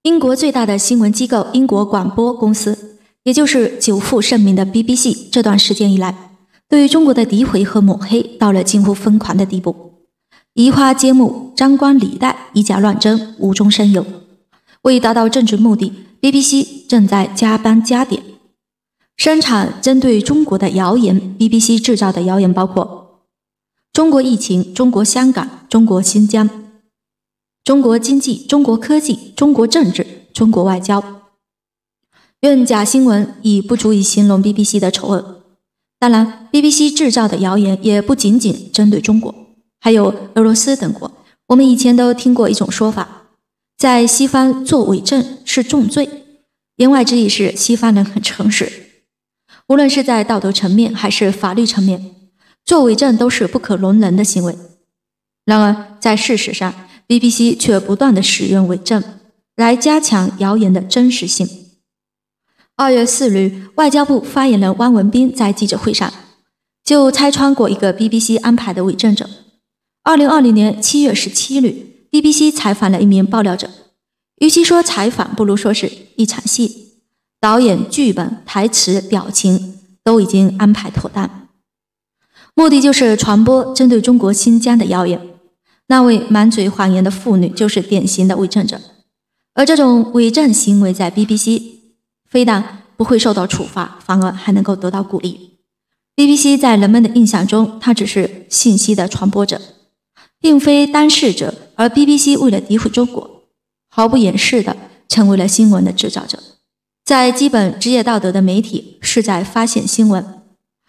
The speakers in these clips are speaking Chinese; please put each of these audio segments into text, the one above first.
英国最大的新闻机构英国广播公司，也就是久负盛名的 BBC， 这段时间以来，对于中国的诋毁和抹黑到了近乎疯狂的地步，移花接木，张冠李戴，以假乱真，无中生有。为达到政治目的， BBC 正在加班加点生产针对中国的谣言。 BBC 制造的谣言包括中国疫情、中国香港、中国新疆、中国经济、中国科技、中国政治、中国外交。愿假新闻已不足以形容 BBC 的丑恶。当然， BBC 制造的谣言也不仅仅针对中国，还有俄罗斯等国。我们以前都听过一种说法，在西方做伪证是重罪，言外之意是西方人很诚实，无论是在道德层面还是法律层面，做伪证都是不可容忍的行为。然而在事实上， BBC 却不断地使用伪证来加强谣言的真实性。2月4日，外交部发言人汪文斌在记者会上就拆穿过一个 BBC 安排的伪证者。2020年7月17日， BBC 采访了一名爆料者，与其说采访，不如说是一场戏，导演、剧本、台词、表情都已经安排妥当，目的就是传播针对中国新疆的谣言。那位满嘴谎言的妇女就是典型的伪证者，而这种伪证行为在 BBC 非但不会受到处罚，反而还能够得到鼓励。 BBC 在人们的印象中，它只是信息的传播者，并非当事者，而 BBC 为了诋毁中国，毫不掩饰地成为了新闻的制造者。在基本职业道德的媒体是在发现新闻，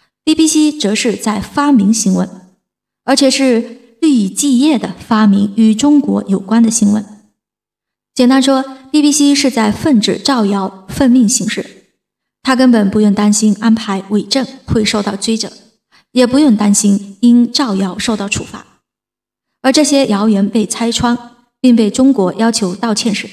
BBC 则是在发明新闻，而且是日以继夜地发明与中国有关的新闻。简单说， BBC 是在奉旨造谣，奉命行事。他根本不用担心安排伪证会受到追责，也不用担心因造谣受到处罚。而这些谣言被拆穿并被中国要求道歉时，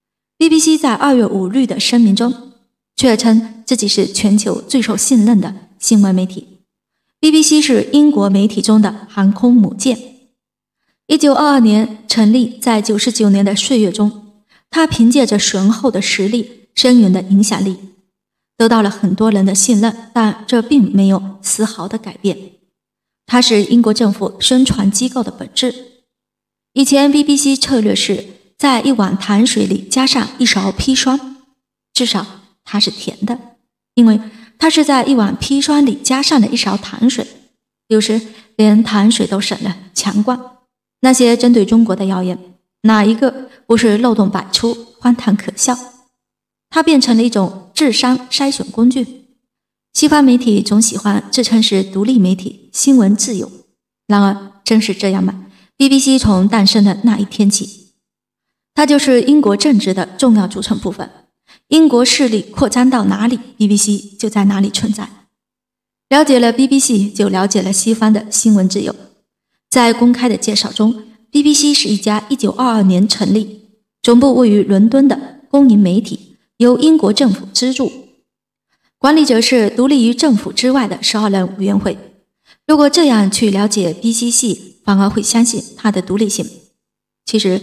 BBC 在2月5日的声明中却称自己是全球最受信任的新闻媒体。 BBC 是英国媒体中的航空母舰。1922年成立，在99年的岁月中，他凭借着雄厚的实力、深远的影响力，得到了很多人的信任，但这并没有丝毫的改变。它是英国政府宣传机构的本质。以前 BBC 策略是在一碗糖水里加上一勺砒霜，至少它是甜的，因为它是在一碗砒霜里加上了一勺糖水，有时连糖水都省了，强灌。那些针对中国的谣言，哪一个不是漏洞百出，荒唐可笑？它变成了一种智商筛选工具。西方媒体总喜欢自称是独立媒体，新闻自由。然而，真是这样吗？ BBC 从诞生的那一天起，它就是英国政治的重要组成部分。英国势力扩张到哪里， BBC 就在哪里存在。了解了 BBC， 就了解了西方的新闻自由。在公开的介绍中， BBC 是一家1922年成立，总部位于伦敦的公营媒体，由英国政府资助，管理者是独立于政府之外的12人委员会。如果这样去了解 BBC， 反而会相信它的独立性。其实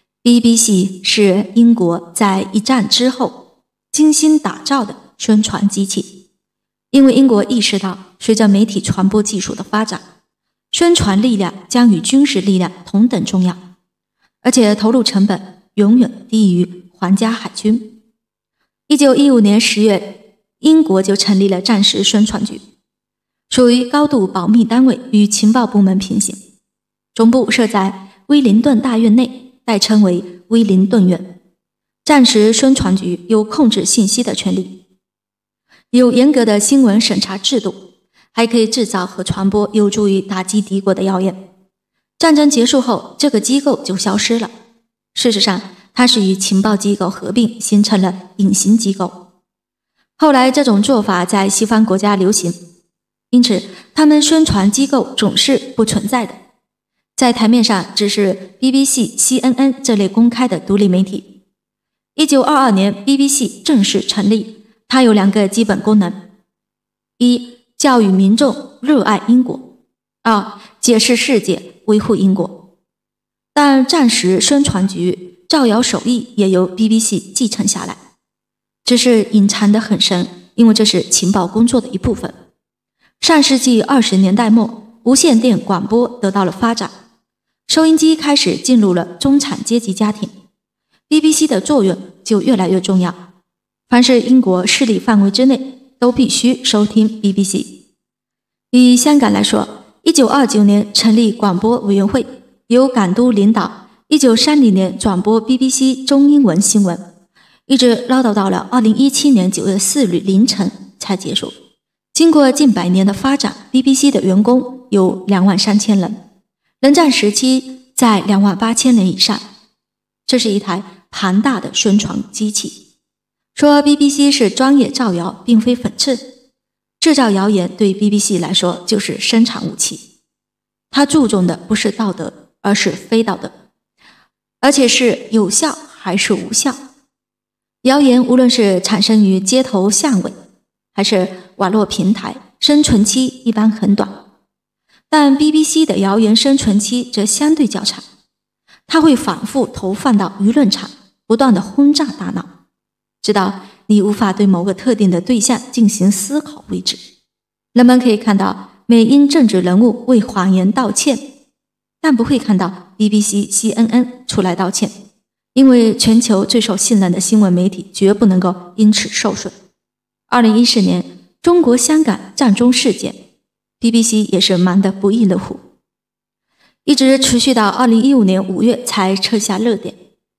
BBC 是英国在一战之后精心打造的宣传机器，因为英国意识到，随着媒体传播技术的发展，宣传力量将与军事力量同等重要，而且投入成本永远低于皇家海军。1915年10月，英国就成立了战时宣传局，属于高度保密单位，与情报部门平行，总部设在威灵顿大院内，代称为威灵顿院。战时宣传局有控制信息的权利，有严格的新闻审查制度，还可以制造和传播有助于打击敌国的谣言。战争结束后，这个机构就消失了。事实上，它是与情报机构合并，形成了隐形机构。后来这种做法在西方国家流行，因此他们宣传机构总是不存在的。在台面上只是 BBC、CNN 这类公开的独立媒体。1922年 BBC 正式成立，它有2个基本功能：一、教育民众热爱英国；二、解释世界，维护英国。但战时宣传局造谣手艺也由 BBC 继承下来，只是隐藏得很深，因为这是情报工作的一部分。上世纪20年代末，无线电广播得到了发展，收音机开始进入了中产阶级家庭， BBC 的作用就越来越重要。凡是英国势力范围之内，都必须收听 BBC。 以香港来说，1929年成立广播委员会，由港督领导，1930年转播 BBC 中英文新闻，一直唠叨到了2017年9月4日凌晨才结束。经过近100年的发展， BBC 的员工有23000人，冷战时期在28000人以上。这是一台庞大的宣传机器。说 BBC 是专业造谣，并非讽刺。制造谣言对 BBC 来说就是生产武器，它注重的不是道德，而是非道德，而且是有效还是无效。谣言无论是产生于街头巷尾，还是网络平台，生存期一般很短，但 BBC 的谣言生存期则相对较长，它会反复投放到舆论场，不断地轰炸大脑，直到你无法对某个特定的对象进行思考为止。人们可以看到美英政治人物为谎言道歉，但不会看到 BBC、CNN 出来道歉，因为全球最受信任的新闻媒体绝不能够因此受损。2014年中国香港战中事件， BBC 也是忙得不亦乐乎，一直持续到2015年5月才撤下热点。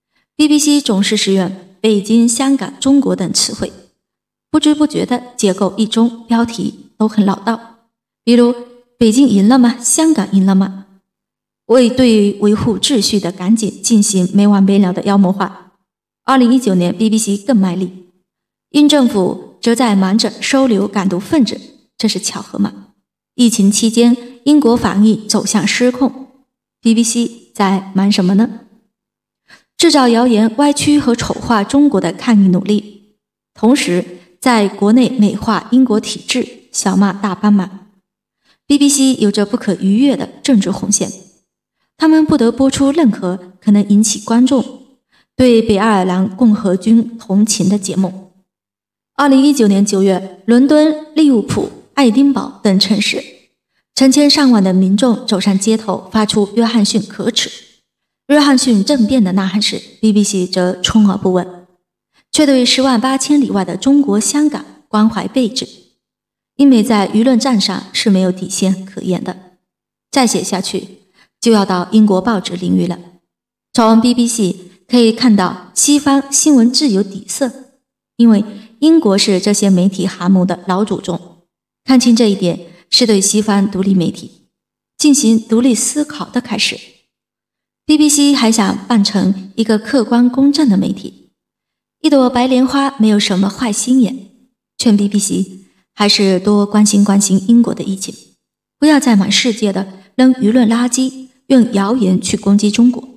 BBC 总是使用北京、香港、中国等词汇，不知不觉的结构一中，标题都很老道，比如北京赢了吗？香港赢了吗？为对于维护秩序的赶紧进行没完没了的妖魔化。2019年 BBC 更卖力，英政府则在忙着收留港独分子，这是巧合吗？疫情期间英国防疫走向失控， BBC 在忙什么呢？制造谣言，歪曲和丑化中国的抗疫努力，同时在国内美化英国体制，小骂大帮忙。 BBC 有着不可逾越的政治红线，他们不得播出任何可能引起观众对北爱尔兰共和军同情的节目。2019年9月，伦敦、利物浦、爱丁堡等城市，成千上万的民众走上街头，发出约翰逊可耻、约翰逊政变的呐喊时， BBC 则充耳不闻，却对10万8千里外的中国香港关怀备至。英美在舆论战上是没有底线可言的，再写下去就要到英国报纸领域了。从 BBC 可以看到西方新闻自由底色，因为英国是这些媒体航母的老祖宗，看清这一点是对西方独立媒体进行独立思考的开始。BBC 还想扮成一个客观公正的媒体，一朵白莲花没有什么坏心眼，劝 BBC 还是多关心关心英国的疫情，不要再满世界的扔舆论垃圾，用谣言去攻击中国。